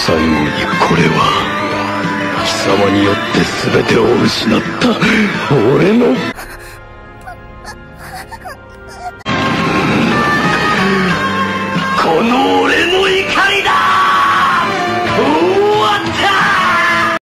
最後にこれは貴様によって全てを失った俺のこの俺の怒りだ！